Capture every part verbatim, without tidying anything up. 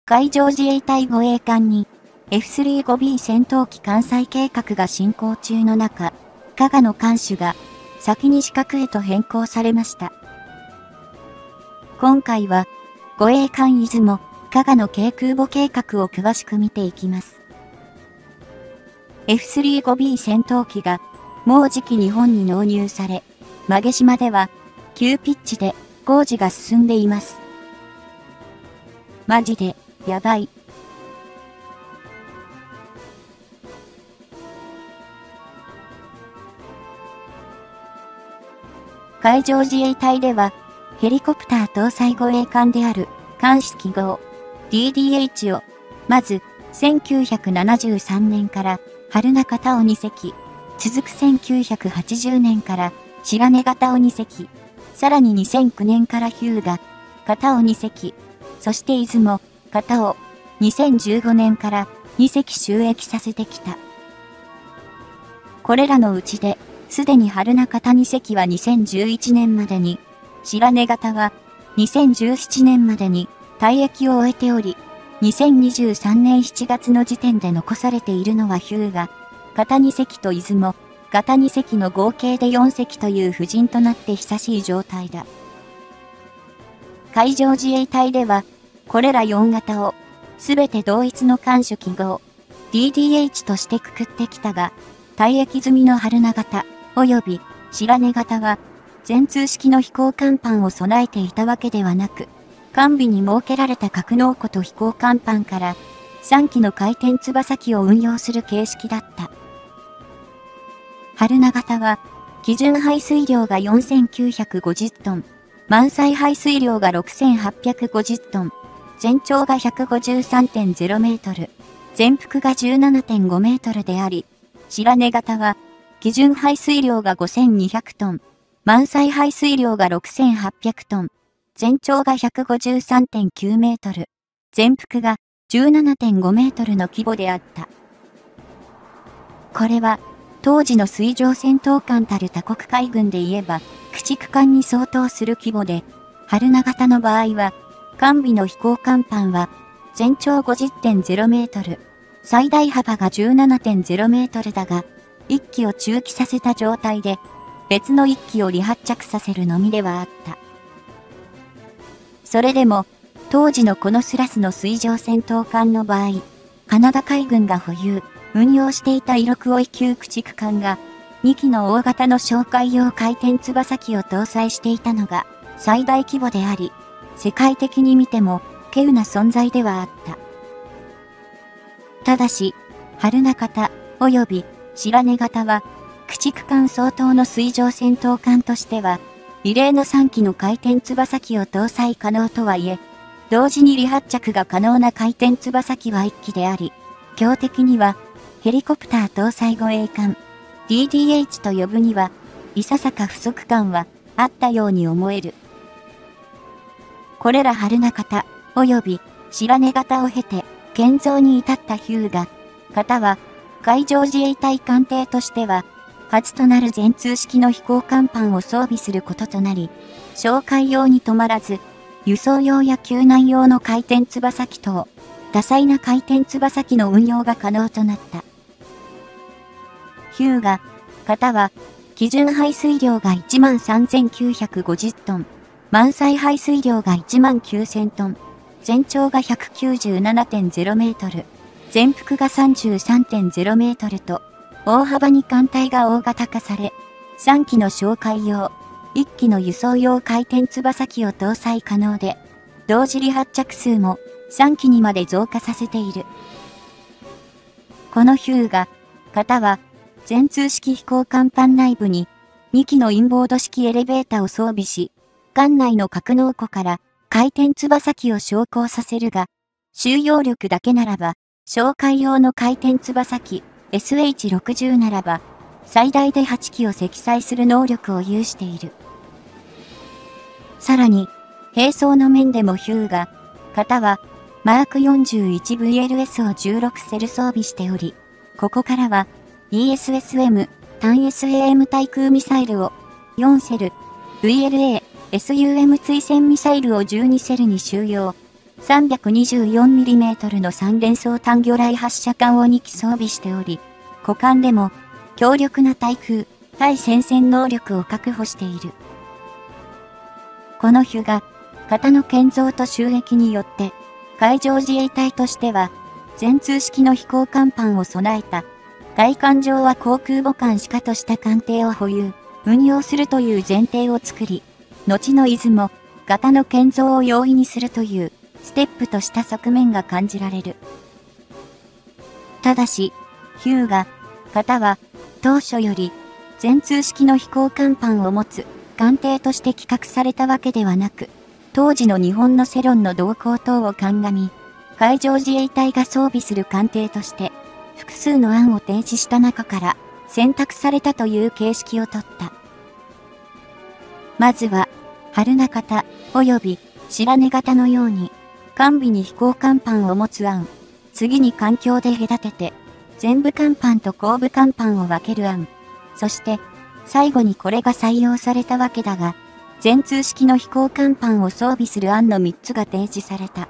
海上自衛隊護衛艦に エフスリーファイブビー 戦闘機艦載計画が進行中の中、加賀の艦首が先に四角へと変更されました。今回は護衛艦出雲、加賀の軽空母計画を詳しく見ていきます。エフスリーファイブビー 戦闘機がもうじき日本に納入され、馬毛島では急ピッチで工事が進んでいます。マジでやばい。海上自衛隊ではヘリコプター搭載護衛艦である艦式号 ディーディーエイチ をまずせんきゅうひゃくななじゅうさんねんから春名型をにせき、続くせんきゅうひゃくはちじゅうねんから白根型をにせき、さらににせんきゅうねんから日向型をにせき、そして出雲型をにせんじゅうごねんからにせき就役させてきた。これらのうちで、すでに春名型にせきはにせんじゅういちねんまでに、白根型はにせんじゅうななねんまでに退役を終えており、にせんにじゅうさんねんしちがつの時点で残されているのは日向型にせきと出雲型にせきの合計でよんせきという布陣となって久しい状態だ。海上自衛隊では、これらよん型をすべて同一の艦首記号 ディーディーエイチ としてくくってきたが、退役済みの春名型及び白根型は全通式の飛行甲板を備えていたわけではなく、艦尾に設けられた格納庫と飛行甲板からさんきの回転翼機を運用する形式だった。春名型は基準排水量がよんせんきゅうひゃくごじゅっトン、満載排水量がろくせんはっぴゃくごじゅっトン、全長が ひゃくごじゅうさんてんゼロメートル、全幅が じゅうななてんごメートルであり、白根型は基準排水量がごせんにひゃくトン、満載排水量がろくせんはっぴゃくトン、全長が ひゃくごじゅうさんてんきゅうメートル、全幅が じゅうななてんごメートルの規模であった。これは、当時の水上戦闘艦たる他国海軍で言えば、駆逐艦に相当する規模で、春名型の場合は、艦尾の飛行甲板は、全長 ごじゅってんゼロメートル、最大幅が じゅうななてんゼロメートルだが、いっきを駐機させた状態で、別のいっきを離発着させるのみではあった。それでも、当時のこのクラスの水上戦闘艦の場合、カナダ海軍が保有、運用していたイロクオイ級駆逐艦が、にきの大型の哨戒用回転翼機を搭載していたのが最大規模であり、世界的に見ても稀有な存在ではあった。ただし、春名型及び白根型は、駆逐艦相当の水上戦闘艦としては、異例のさんきの回転翼機を搭載可能とはいえ、同時に離発着が可能な回転翼機はいっきであり、標的には、ヘリコプター搭載護衛艦 ディーディーエイチ と呼ぶには、いささか不足感はあったように思える。これら春名型及び白根型を経て建造に至った日向型は海上自衛隊艦艇としては初となる全通式の飛行甲板を装備することとなり、哨戒用に止まらず輸送用や救難用の回転翼機等多彩な回転翼機の運用が可能となった。日向型は基準排水量が いちまんさんぜんきゅうひゃくごじゅっトン、満載排水量が いちまんきゅうせんトン、全長が ひゃくきゅうじゅうななてんゼロメートル、全幅が さんじゅうさんてんゼロメートルと、大幅に艦隊が大型化され、さんきの哨戒用、いっきの輸送用回転翼機を搭載可能で、同時離発着数もさんきにまで増加させている。この日向型は、全通式飛行甲板内部ににきのインボード式エレベータを装備し、艦内の格納庫から回転翼機を昇降させるが、収容力だけならば、哨戒用の回転翼機 エスエイチろくじゅう ならば、最大ではちきを積載する能力を有している。さらに、兵装の面でも日向型は、マーク よんじゅういちブイエルエス をじゅうろくセル装備しており、ここからは、イーエスエスエム、単 エスエーエム 対空ミサイルをよんセル、ブイエルエー、エスユーエム 追戦ミサイルをじゅうにセルに収容、 さんびゃくにじゅうよんミリメートル の三連装単魚雷発射管をに機装備しており、股間でも強力な対空、対戦線能力を確保している。このヒュが、型の建造と収益によって、海上自衛隊としては、全通式の飛行甲板を備えた、外観上は航空母艦しかとした艦艇を保有、運用するという前提を作り、後の出雲、型の建造を容易にするという、ステップとした側面が感じられる。ただし、ヒューガ、型は、当初より、全通式の飛行甲板を持つ艦艇として企画されたわけではなく、当時の日本の世論の動向等を鑑み、海上自衛隊が装備する艦艇として、複数の案を提示した中から選択されたという形式をとった。まずは、春名型及び白根型のように、完備に飛行甲板を持つ案、次に環境で隔てて、前部甲板と後部甲板を分ける案、そして、最後にこれが採用されたわけだが、全通式の飛行甲板を装備する案のみっつが提示された。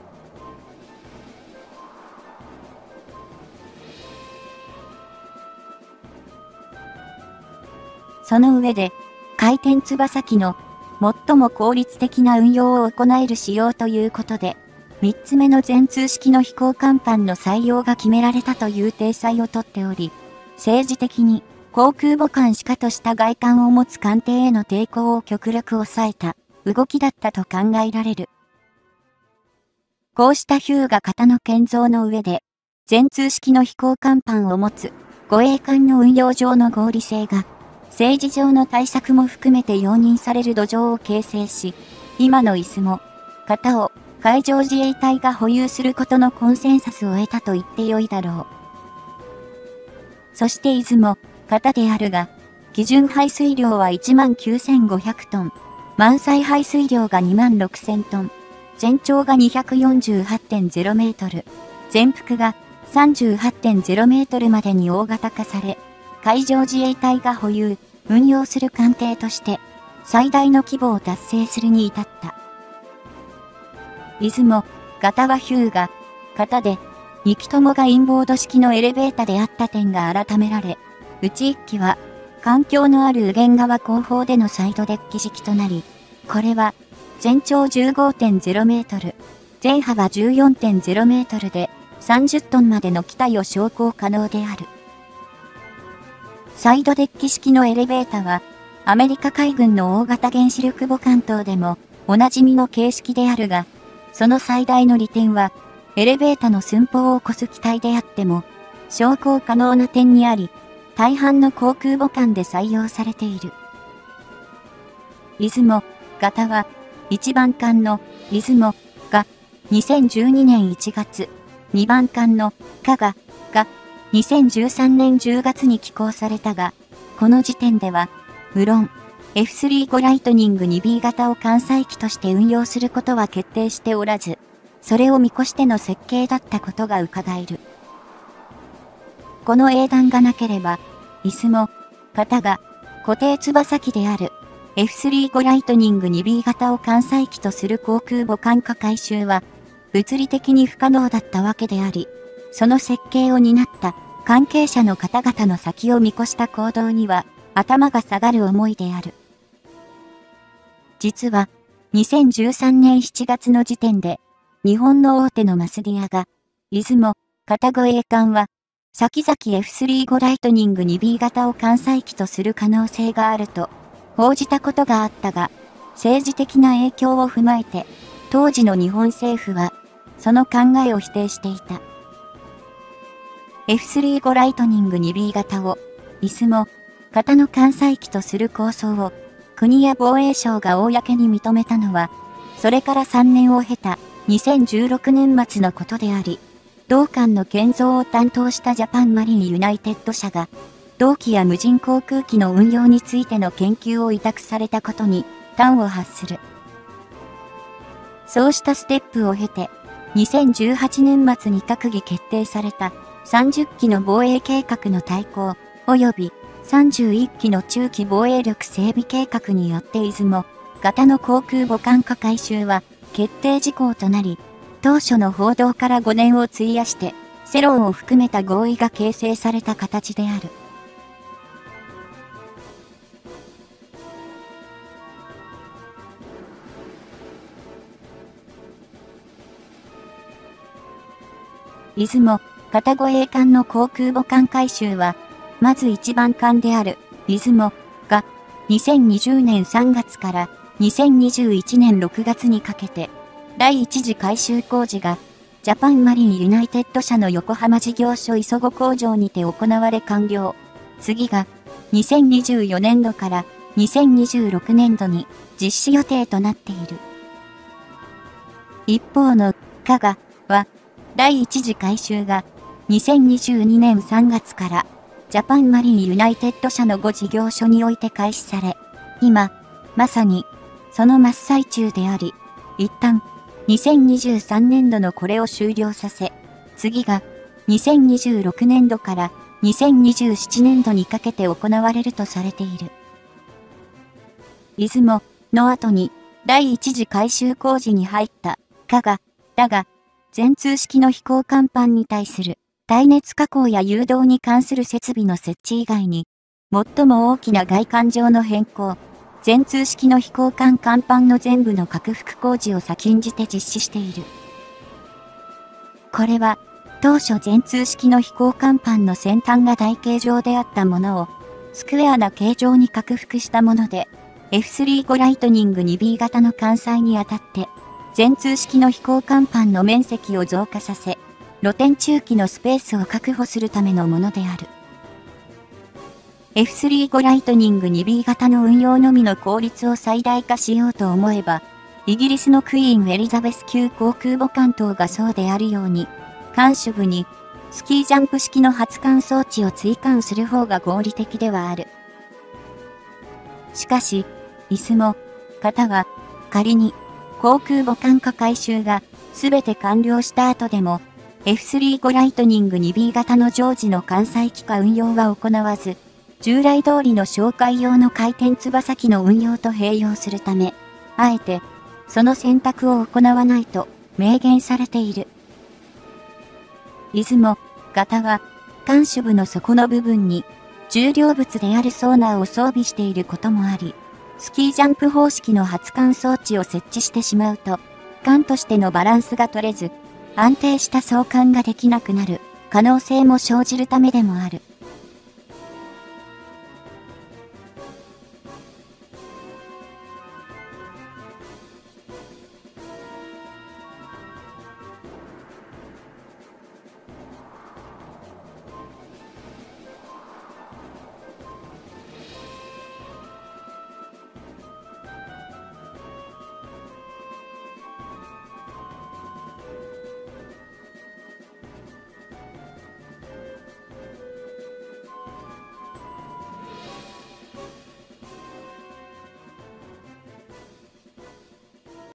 その上で、回転翼機の最も効率的な運用を行える仕様ということで、みっつめの全通式の飛行甲板の採用が決められたという体裁をとっており、政治的に航空母艦しかとした外観を持つ艦艇への抵抗を極力抑えた動きだったと考えられる。こうしたヒューガ型の建造の上で、全通式の飛行甲板を持つ護衛艦の運用上の合理性が、政治上の対策も含めて容認される土壌を形成し、今の出雲、型を海上自衛隊が保有することのコンセンサスを得たと言ってよいだろう。そして出雲、型であるが、基準排水量は いちまんきゅうせんごひゃくトン、満載排水量が にまんろくせんトン、全長が にひゃくよんじゅうはちてんゼロメートル、全幅が さんじゅうはちてんゼロメートルまでに大型化され、海上自衛隊が保有、運用する艦艇として、最大の規模を達成するに至った。出雲、型はヒューガ、型で、に機ともがインボード式のエレベータであった点が改められ、うちいっ機は、環境のある右舷側後方でのサイドデッキ式となり、これは、全長 じゅうごてんゼロメートル、全幅 じゅうよんてんゼロメートルで、さんじゅっトンまでの機体を昇降可能である。サイドデッキ式のエレベータは、アメリカ海軍の大型原子力母艦等でもおなじみの形式であるが、その最大の利点は、エレベータの寸法を超す機体であっても、昇降可能な点にあり、大半の航空母艦で採用されている。出雲、型は、いちばん艦の出雲がにせんじゅうにねんいちがつ、にばん艦の加賀がにせんじゅうさんねんじゅうがつに寄港されたが、この時点では、無論、エフスリーご ライトニング にビー 型を艦載機として運用することは決定しておらず、それを見越しての設計だったことが伺える。この英断がなければ、出雲、型が固定翼機である エフスリーご ライトニング にビー 型を艦載機とする航空母艦化改修は、物理的に不可能だったわけであり、その設計を担った関係者の方々の先を見越した行動には頭が下がる思いである。実はにせんじゅうさんねんしちがつの時点で日本の大手のマスディアが出雲、型護衛艦は先々 エフスリーご ライトニング にビー 型を艦載機とする可能性があると報じたことがあったが、政治的な影響を踏まえて当時の日本政府はその考えを否定していた。エフスリーご ライトニング にビー 型を出雲、型の艦載機とする構想を国や防衛省が公に認めたのは、それからさんねんを経たにせんじゅうろくねん末のことであり、同艦の建造を担当したジャパンマリンユナイテッド社が、同機や無人航空機の運用についての研究を委託されたことに端を発する。そうしたステップを経て、にせんじゅうはちねん末に閣議決定されたさんじゅっきの防衛計画の大綱、及びさんじゅういっきの中期防衛力整備計画によって出雲、型の航空母艦化改修は決定事項となり、 当初の報道からごねんを費やして、世論を含めた合意が形成された形である。出雲、片護衛艦の航空母艦改修は、まず一番艦である、出雲が、にせんにじゅうねんさんがつからにせんにじゅういちねんろくがつにかけて、第一次改修工事が、ジャパンマリンユナイテッド社の横浜事業所磯子工場にて行われ完了。次が、にせんにじゅうよねんどからにせんにじゅうろくねんどに実施予定となっている。一方の、加賀は、第一次改修が、にせんにじゅうにねんさんがつから、ジャパンマリンユナイテッド社のご事業所において開始され、今、まさに、その真っ最中であり、一旦、にせんにじゅうさんねんどのこれを終了させ、次が、にせんにじゅうろくねんどからにせんにじゅうななねんどにかけて行われるとされている。出雲の後に、第一次改修工事に入った、加賀、だが、全通式の飛行甲板に対する、耐熱加工や誘導に関する設備の設置以外に、最も大きな外観上の変更、全通式の飛行管甲板の全部の拡幅工事を先んじて実施している。これは、当初全通式の飛行甲板の先端が台形状であったものを、スクエアな形状に拡幅したもので、エフスリーご ライトニング にビー 型の艦載にあたって、全通式の飛行甲板の面積を増加させ、露天中期のスペースを確保するためのものである。エフスリーご ライトニング にビー 型の運用のみの効率を最大化しようと思えば、イギリスのクイーン・エリザベス級航空母艦等がそうであるように、艦首部にスキージャンプ式の発艦装置を追艦する方が合理的ではある。しかし、出雲、方は、仮に航空母艦化改修がすべて完了した後でも、エフスリーご ライトニング にビー 型の常時の艦載機化運用は行わず、従来通りの哨戒用の回転翼機の運用と併用するため、あえて、その選択を行わないと明言されている。出雲、型は、艦首部の底の部分に、重量物であるソーナーを装備していることもあり、スキージャンプ方式の発艦装置を設置してしまうと、艦としてのバランスが取れず、安定した送艦ができなくなる可能性も生じるためでもある。